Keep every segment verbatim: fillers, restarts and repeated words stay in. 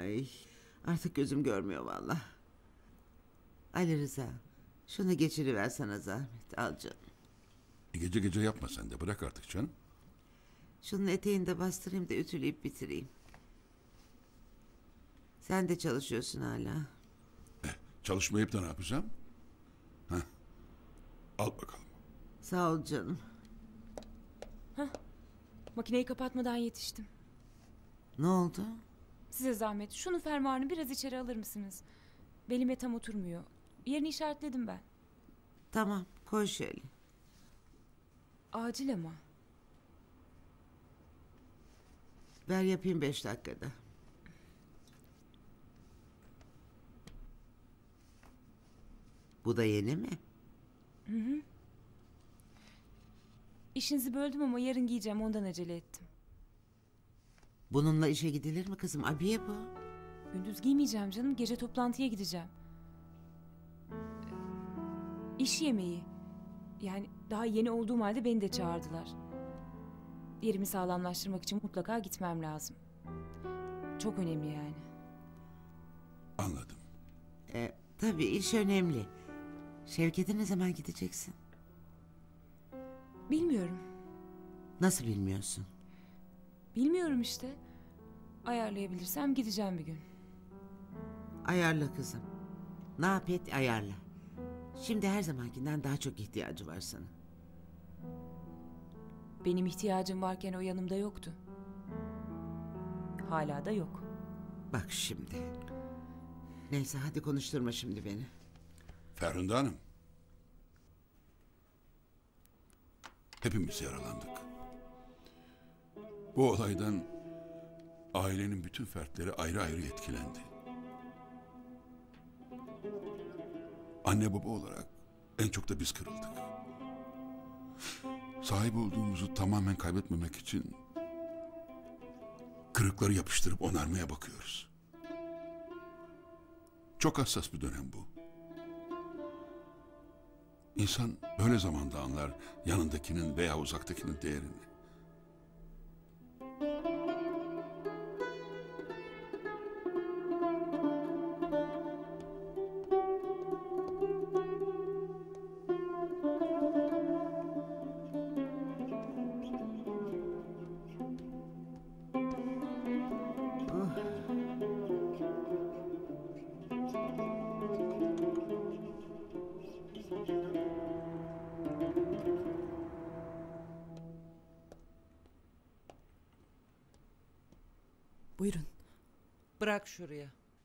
Ay, artık gözüm görmüyor vallahi. Ali Rıza, şunu geçiriver sana zahmet. Al canım. E gece gece yapma sen de, bırak artık canım. Şunun eteğini de bastırayım da ütüleyip bitireyim. Sen de çalışıyorsun hala. Eh, çalışmayıp da ne yapacağım? Heh. Al bakalım. Sağ ol canım. Makineyi kapatmadan yetiştim. Ne oldu? Size zahmet. Şunu fermuarını biraz içeri alır mısınız? Belime tam oturmuyor. Yerini işaretledim ben. Tamam, koy şöyle. Acil ama. Ver yapayım beş dakikada. Bu da yeni mi? İşinizi böldüm ama yarın giyeceğim, ondan acele ettim. Bununla işe gidilir mi kızım? Abiye bu. Gündüz giymeyeceğim canım. Gece toplantıya gideceğim. İş yemeği. Yani daha yeni olduğum halde beni de çağırdılar. Yerimi sağlamlaştırmak için mutlaka gitmem lazım. Çok önemli yani. Anladım. E, tabii iş önemli. Şevket'e ne zaman gideceksin? Bilmiyorum. Nasıl bilmiyorsun? Bilmiyorum işte. Ayarlayabilirsem gideceğim bir gün. Ayarla kızım. Ne yap et ayarla. Şimdi her zamankinden daha çok ihtiyacı var sana. Benim ihtiyacım varken o yanımda yoktu. Hala da yok. Bak şimdi. Neyse hadi konuşturma şimdi beni. Ferhunde Hanım. Hepimiz yaralandık. Bu olaydan ailenin bütün fertleri ayrı ayrı etkilendi. Anne baba olarak en çok da biz kırıldık. Sahip olduğumuzu tamamen kaybetmemek için kırıkları yapıştırıp onarmaya bakıyoruz. Çok hassas bir dönem bu. İnsan böyle zamanda anlar yanındakinin veya uzaktakinin değerini. Buyurun. Bırak şuraya.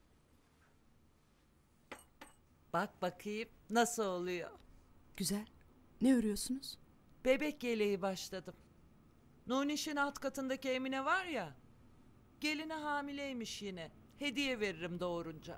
Bak bakayım nasıl oluyor. Güzel. Ne örüyorsunuz? Bebek yeleği başladım. Nuniş'in alt katındaki Emine var ya. Geline hamileymiş yine. Hediye veririm doğurunca.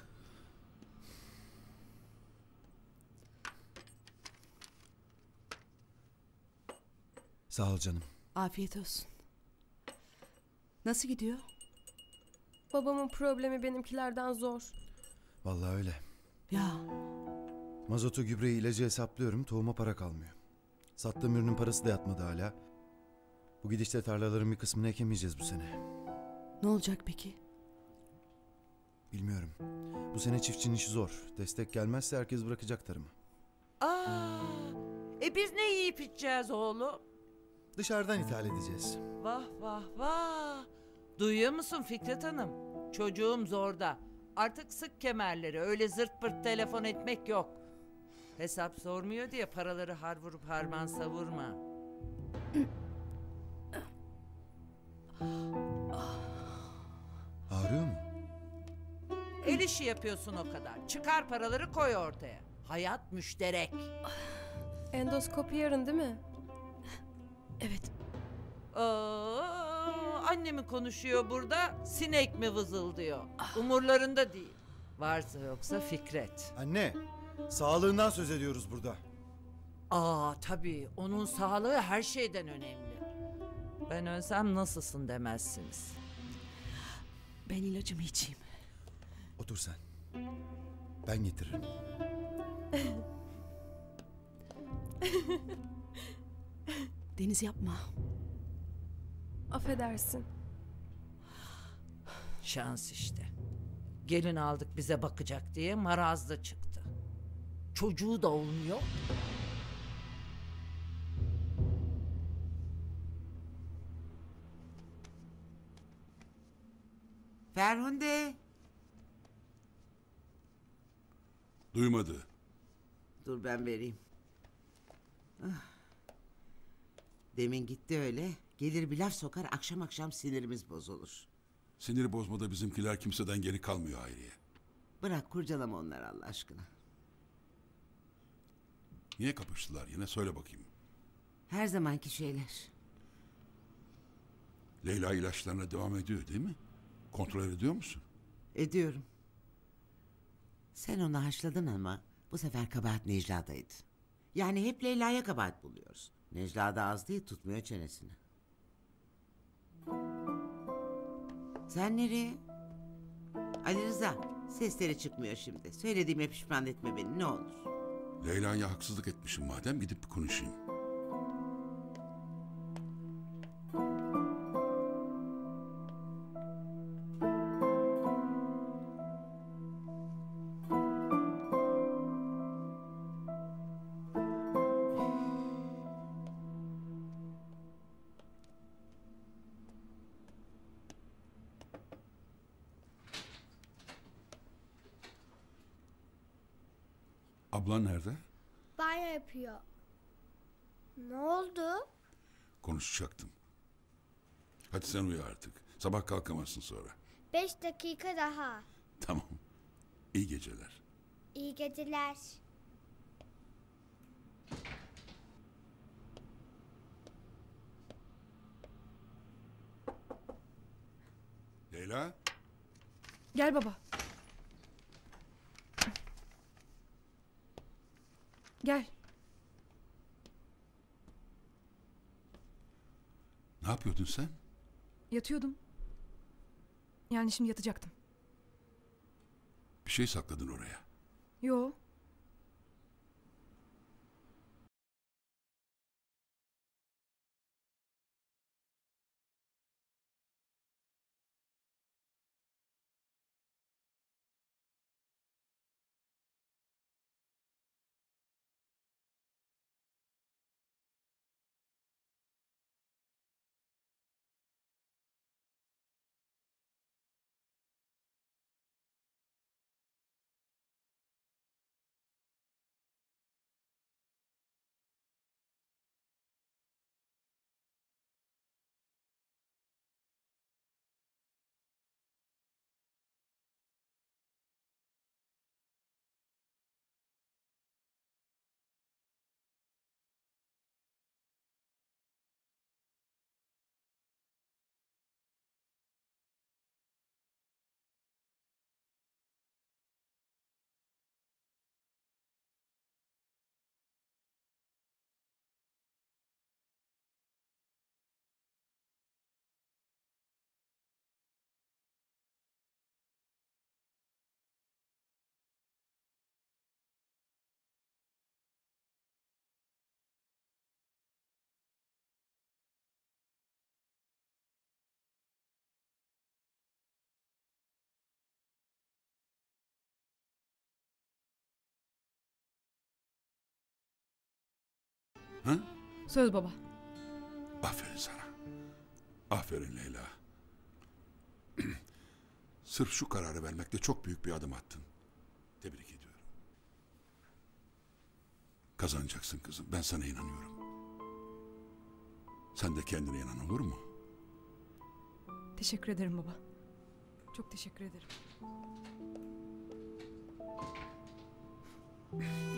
Sağ ol canım. Afiyet olsun. Nasıl gidiyor? Babamın problemi benimkilerden zor. Vallahi öyle. Ya Mazotu, gübreyi, ilacı hesaplıyorum. Tohuma para kalmıyor. Sattığım ürünün parası da yatmadı hala. Bu gidişte tarlaların bir kısmını ekemeyeceğiz bu sene. ne olacak peki? Bilmiyorum. Bu sene çiftçinin işi zor. Destek gelmezse herkes bırakacak tarımı. Aa, e biz ne yiyip içeceğiz oğlum? Dışarıdan ithal edeceğiz. Vah vah vah. Duyuyor musun Fikret Hanım? Çocuğum zorda. Artık sık kemerleri. Öyle zırt pırt telefon etmek yok. Hesap sormuyor diye paraları har vurup harman savurma. Ağrıyor mu? El işi yapıyorsun o kadar. Çıkar paraları koy ortaya. Hayat müşterek. Endoskopi yarın değil mi? Evet. Aa, anne mi konuşuyor burada? Sinek mi vızıldıyor? Umurlarında değil. Varsa yoksa Fikret. Anne, sağlığından söz ediyoruz burada. Aa tabii onun sağlığı her şeyden önemli. Ben ölsem nasılsın demezsiniz. Ben ilacımı içeyim. Otur sen. Ben getiririm. Deniz yapma. Affedersin. Şans işte. Gelin aldık bize bakacak diye marazda çıktı. Çocuğu da olmuyor. Ferhunde. Duymadı. Dur ben vereyim. Ah. Demin gitti öyle. Gelir bir laf sokar, akşam akşam sinirimiz bozulur. Siniri bozmada bizimkiler kimseden geri kalmıyor Hayriye. Bırak kurcalama onları Allah aşkına. Niye kapıştılar yine söyle bakayım. Her zamanki şeyler. Leyla ilaçlarına devam ediyor değil mi? Kontrol ediyor musun? Ediyorum. Sen onu haşladın ama bu sefer kabahat Necla'daydı. Yani hep Leyla'ya kabahat buluyoruz. Necla da az değil, tutmuyor çenesini. Sen nereye? Ali Rıza, sesleri çıkmıyor şimdi. Söylediğime pişman etme beni ne olur. Leyla'ya haksızlık etmişim madem gidip bir konuşayım. Ablan nerede? Banyo yapıyor. Ne oldu? Konuşacaktım. Hadi sen uyu artık. Sabah kalkamazsın sonra. Beş dakika daha. Tamam. İyi geceler. İyi geceler. Leyla. Gel baba. Gel. Ne yapıyordun sen? Yatıyordum. Yani şimdi yatacaktım. Bir şey sakladın oraya. Yo. Ha? Söz baba. Aferin sana. Aferin Leyla. Sırf şu kararı vermekte çok büyük bir adım attın. Tebrik ediyorum. Kazanacaksın kızım. Ben sana inanıyorum. Sen de kendine inan olur mu? Teşekkür ederim baba. Çok teşekkür ederim.